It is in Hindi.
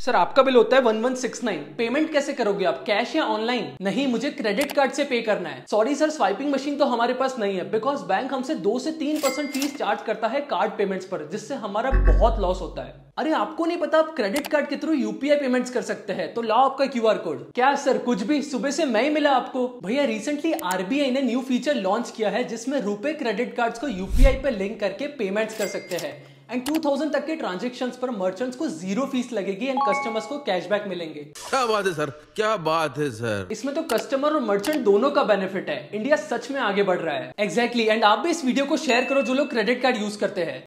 सर आपका बिल होता है 1169। पेमेंट कैसे करोगे आप, कैश या ऑनलाइन? नहीं, मुझे क्रेडिट कार्ड से पे करना है। सॉरी सर, स्वाइपिंग मशीन तो हमारे पास नहीं है, बिकॉज बैंक हमसे 2 से 3% फीस चार्ज करता है कार्ड पेमेंट्स पर, जिससे हमारा बहुत लॉस होता है। अरे आपको नहीं पता आप क्रेडिट कार्ड के थ्रू यूपीआई पेमेंट्स कर सकते हैं, तो लाओ आपका क्यूआर कोड। क्या सर, कुछ भी सुबह से मैं ही मिला आपको? भैया रिसेंटली आरबीआई ने न्यू फीचर लॉन्च किया है जिसमें रुपे क्रेडिट कार्ड्स को यूपीआई पे लिंक करके पेमेंट्स कर सकते हैं एंड 2000 तक के ट्रांजैक्शंस पर मर्चेंट्स को 0 फीस लगेगी एंड कस्टमर्स को कैशबैक मिलेंगे। क्या बात है सर, क्या बात है सर। इसमें तो कस्टमर और मर्चेंट दोनों का बेनिफिट है। इंडिया सच में आगे बढ़ रहा है। एग्जैक्टली, एंड आप भी इस वीडियो को शेयर करो जो लोग क्रेडिट कार्ड यूज करते हैं।